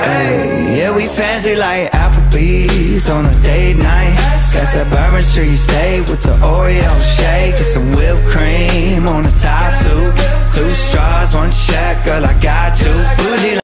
Hey, yeah, we fancy like Applebee's on a date night. Got that Bourbon Street steak with the Oreo shake and some whipped cream on the top too.